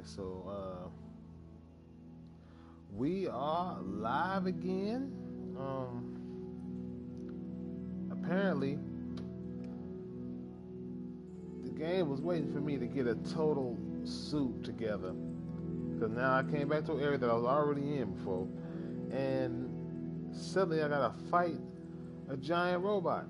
So we are live again. Apparently the game was waiting for me to get a total suit together, because now I came back to an area that I was already in before, and suddenly I gotta fight a giant robot.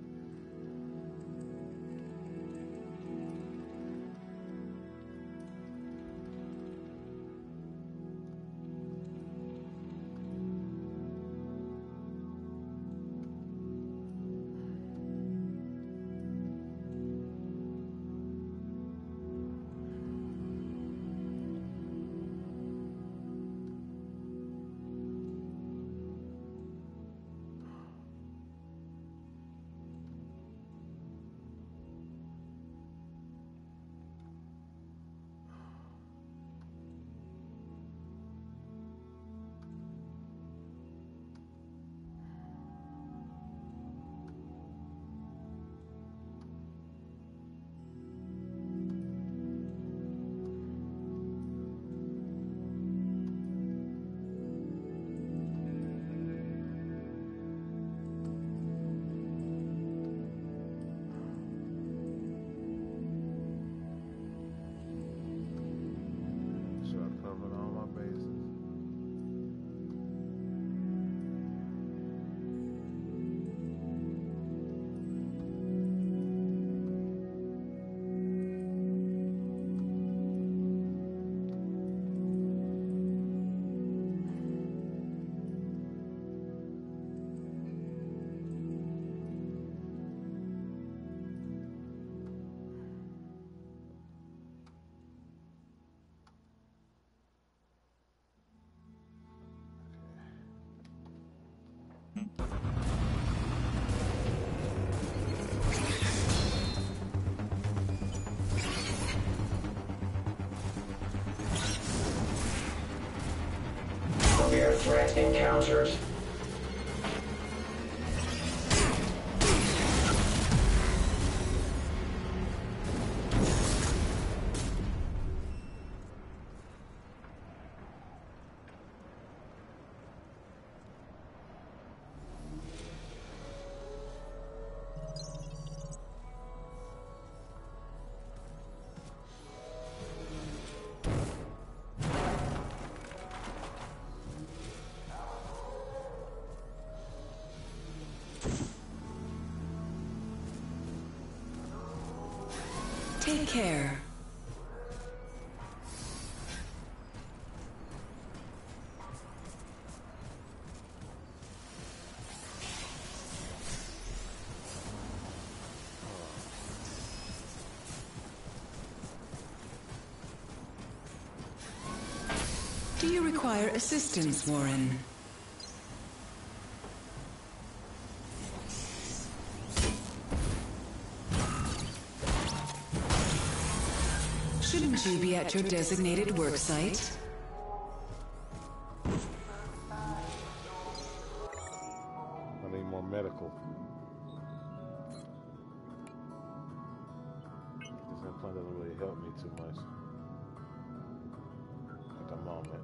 Severe threat encountered. Take care. Do you require assistance, Warren? Shouldn't you be at your designated work site? I need more medical. This implant doesn't really help me too much at the moment.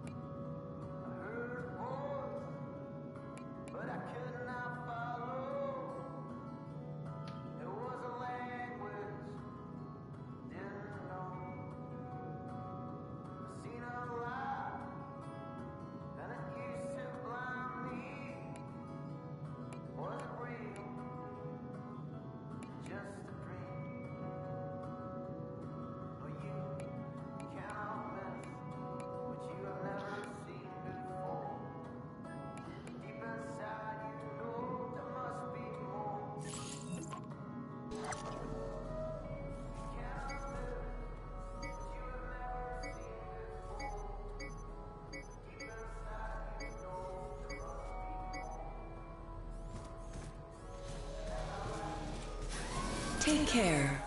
Take care.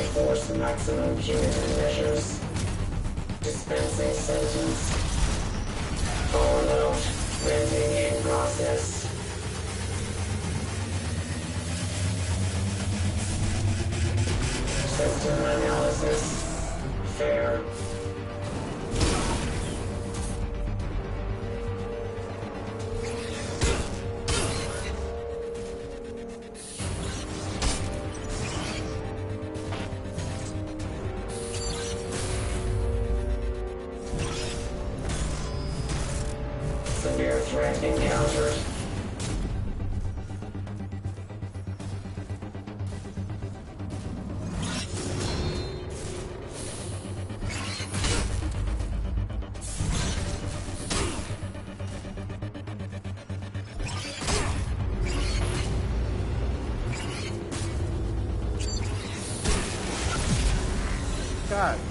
enforce maximum punitive measures. Dispensing sentence. Fallout. Renting in process. System analysis. Fair. Severe threat encountered. God.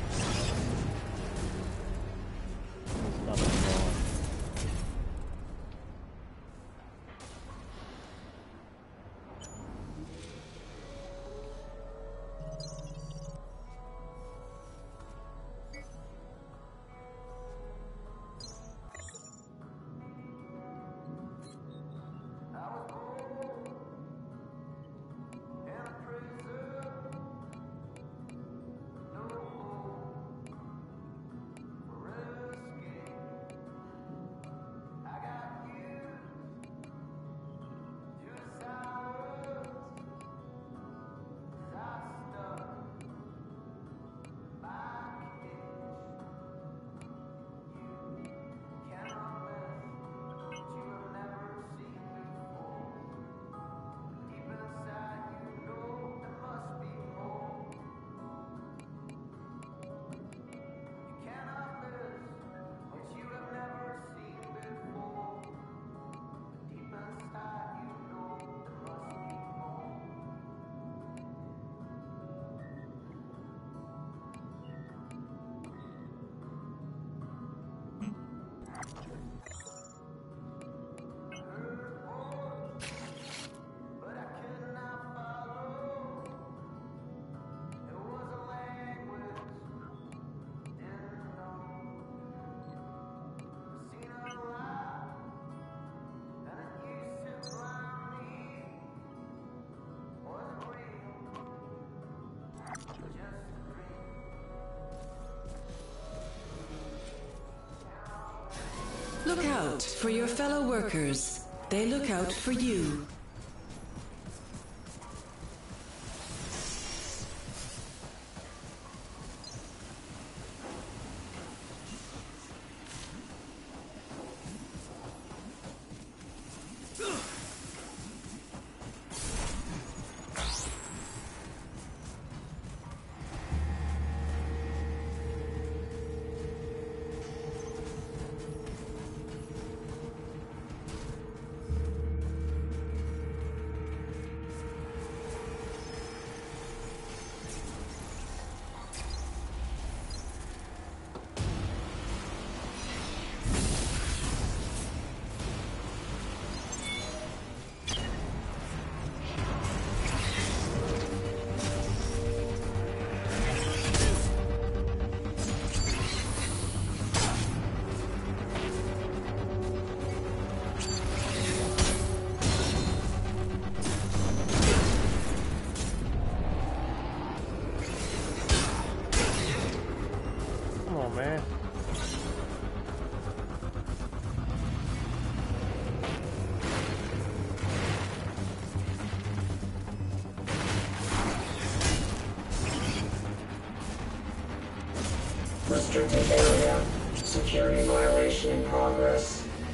Look out for your fellow workers. They look out for you. Man. Restricted area. Security violation in progress.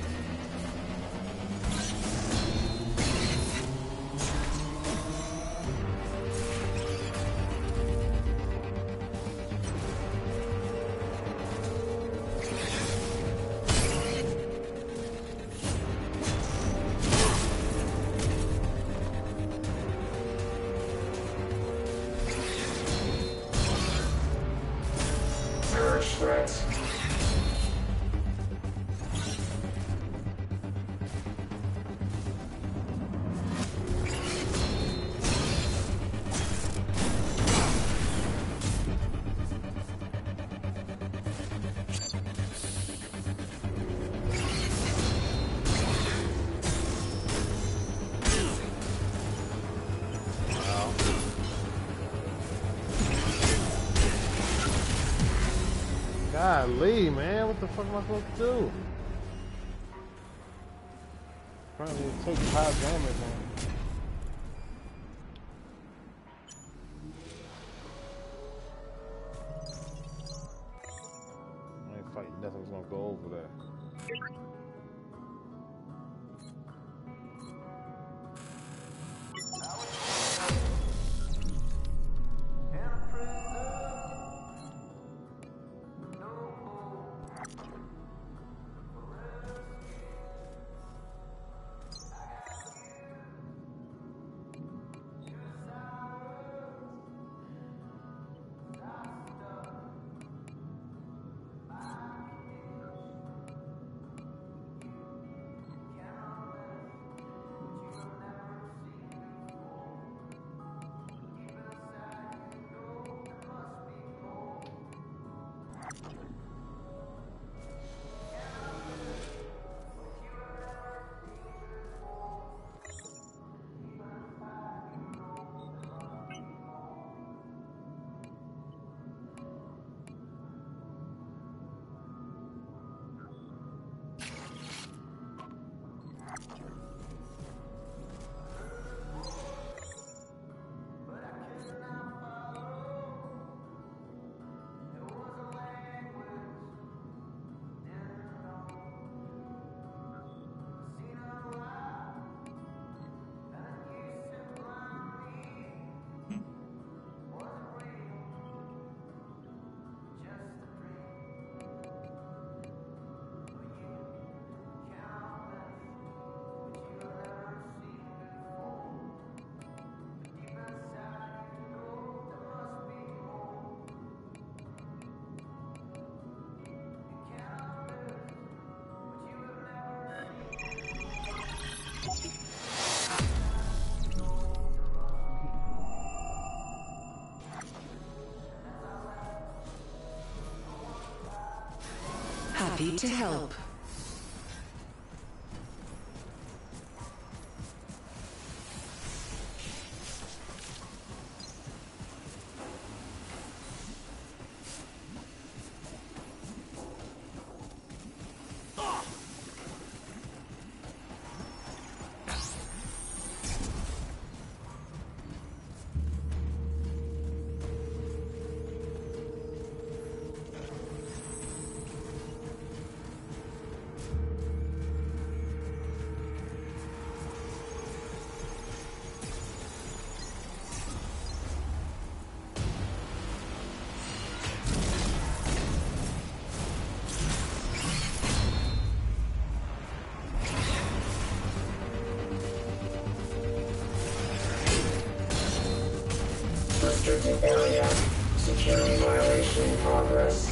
Threats. Golly, man, what the fuck am I supposed to do? Apparently it takes high damage on. I ain't fighting nothing that's gonna go over there. Happy to help. Restricted area. Security violation in progress.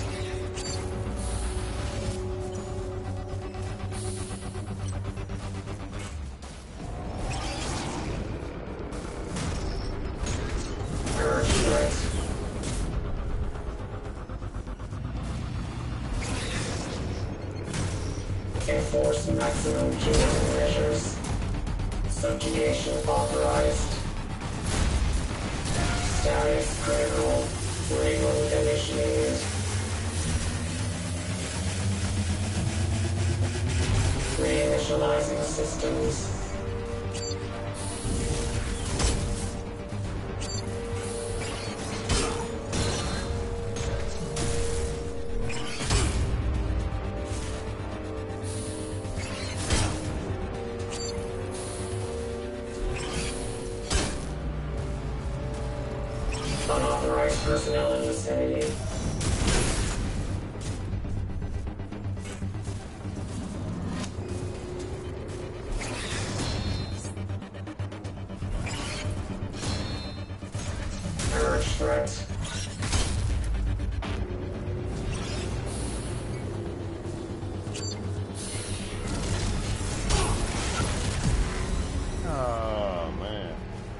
Urge threat. Enforce maximum killing measures. Subjugation authorized. Status critical. Reload initiated. Reinitializing systems. Unauthorized personnel in vicinity. Urge threat. Oh man.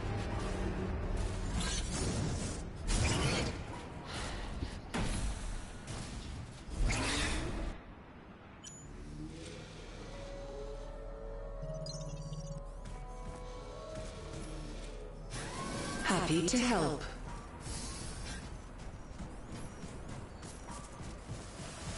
Happy to help.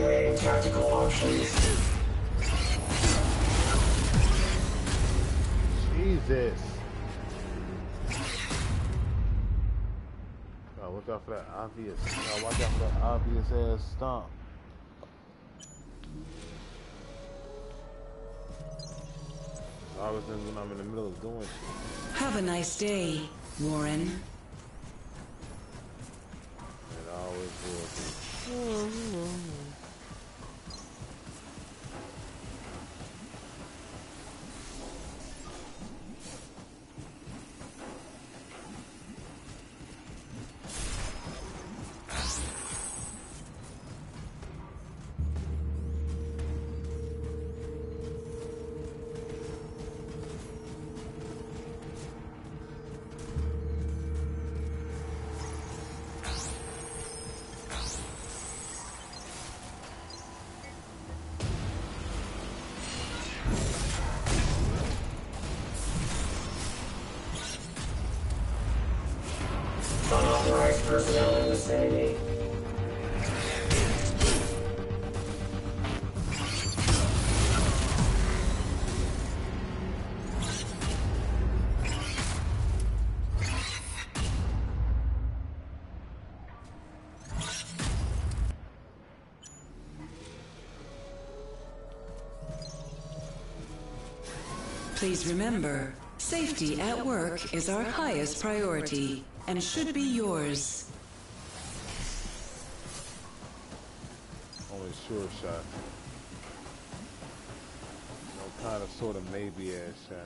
Evaluating tactical options. Jesus. Oh, look out for that obvious. Oh, watch out for that obvious ass stomp. I always think when I'm in the middle of doing shit. Have a nice day, Warren. It always will be. Unauthorized personnel in the vicinity. Please remember, safety at work is our highest priority and should be yours. Only sure shot. No kind of sort of maybe ass shot.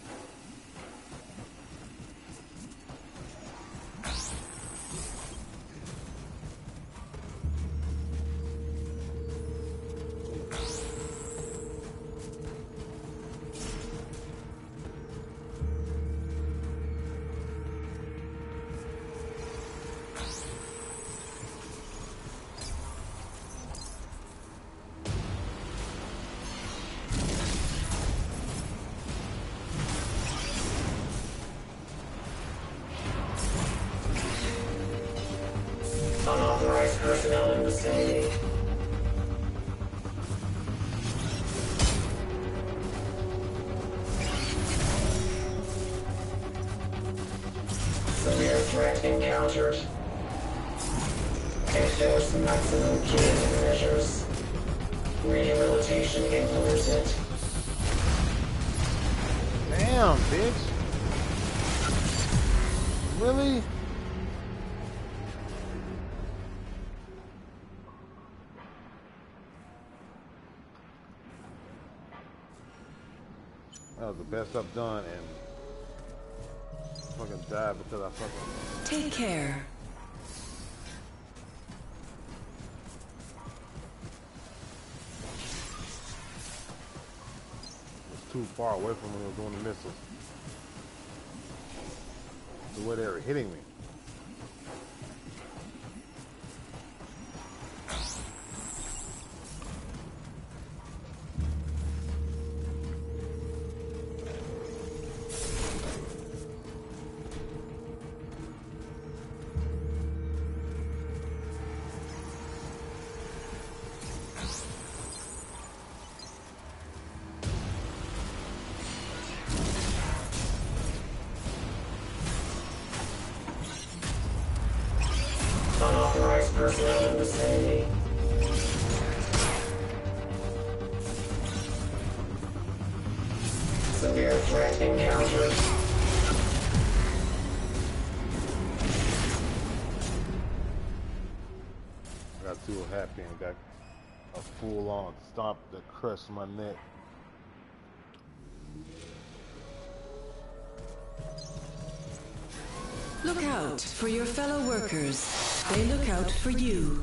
Unauthorized personnel in the vicinity. Severe threat encountered. Enforce maximum punitive measures. Rehabilitation implemented. Damn, bitch. Really? That was the best I've done, and fucking died because I fucking... Take care. was too far away from when they were doing the missiles. The way they were hitting me. Unauthorized personnel in the vicinity. Severe threat encountered. I got too happy and got a full-on stomp that crushed my neck. Look out for your fellow workers. They look out for you.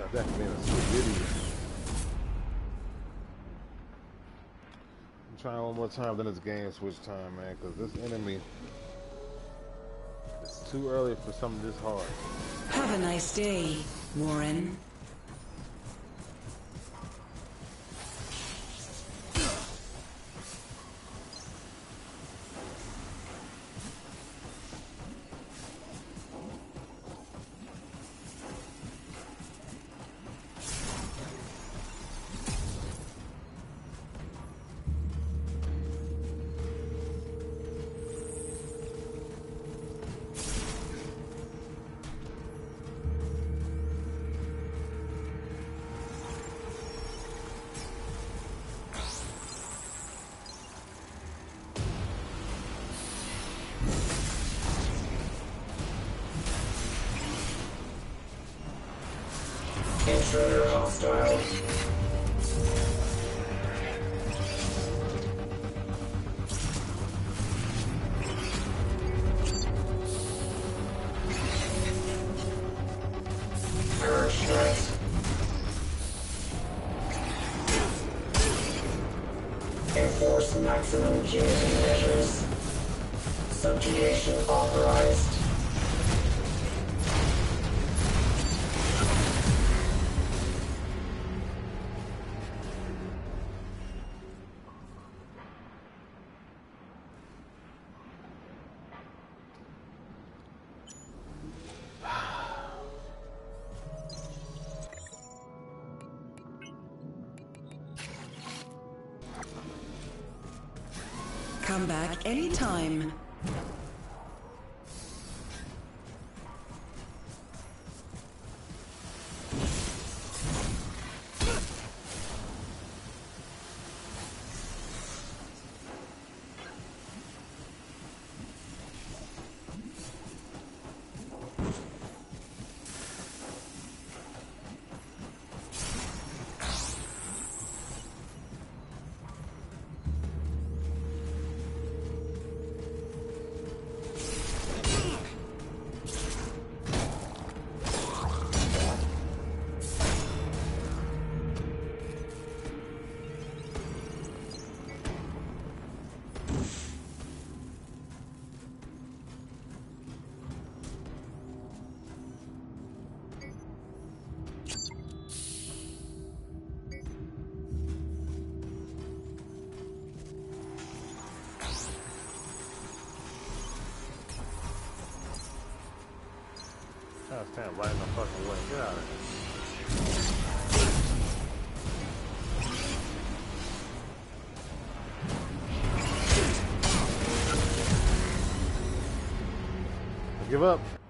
That could be in a sweet video. I'm trying one more time, then it's game switch time, man, because this enemy is too early for something this hard. Have a nice day, Warren. Intruder hostile. Error strikes. Enforce maximum impunity measures. Subjugation authorized. Come back anytime. Trying to stand right in the fucking way. Get out of here. I give up.